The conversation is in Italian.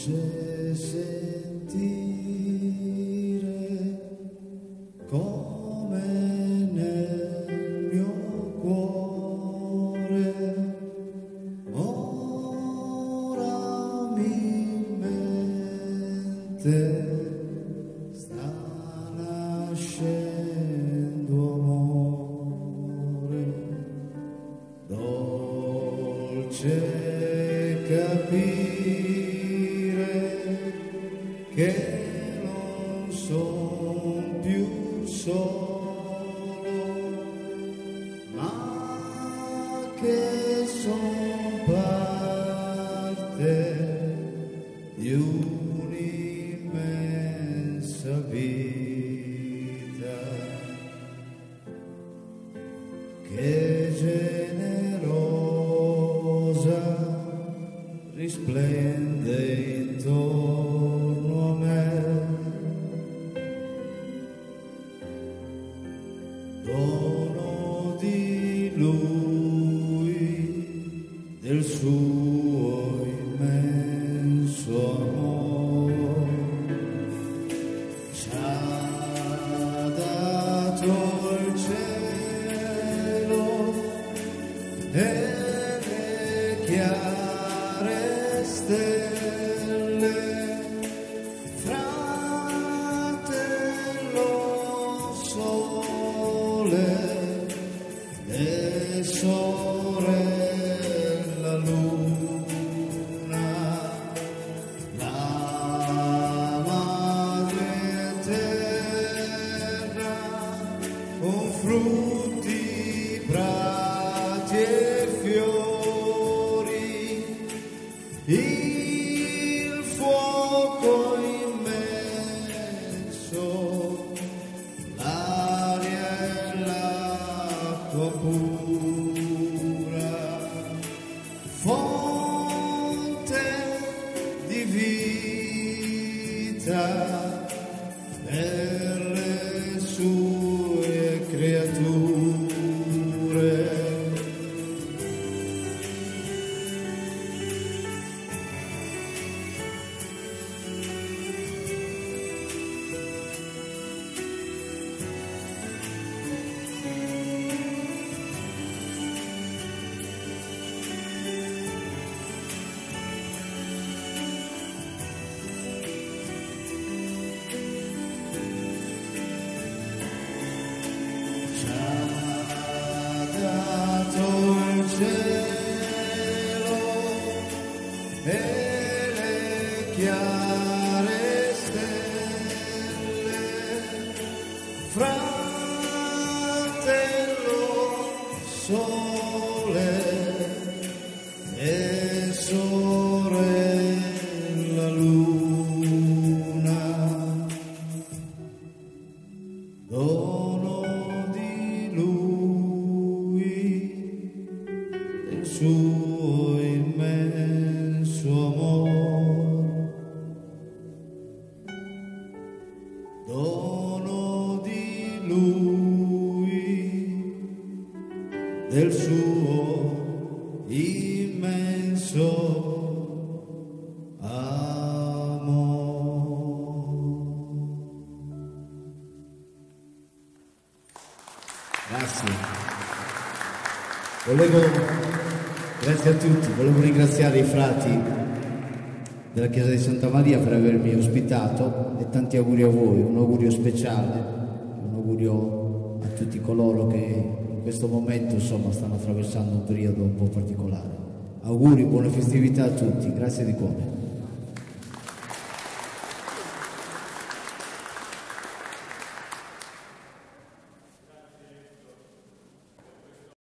dolce sentire come nel mio cuore ora mi mente sta nascendo amore dolce capire che non son più solo, ma che son parte di un'immensa vita che generosa risplende intorno a me, dono di lui, del suo immenso amore, ci ha dato il cielo e le chiare stelle, fratello sole e sorella luna, la madre terra con frutti, prati e fiori, il fuoco immenso, l'aria e l'acqua pura, fonte di vita per le sue creature. Ci ha dato il cielo e le chiare stelle, fratello sole e sorella luna, dono di lui, del suo immenso amore, dono di lui, del suo immenso amore. Grazie. Grazie a tutti. Volevo ringraziare i frati della Chiesa di Santa Maria per avermi ospitato e tanti auguri a voi, un augurio speciale, un augurio a tutti coloro che in questo momento insomma stanno attraversando un periodo un po' particolare. Auguri, buone festività a tutti, grazie di cuore.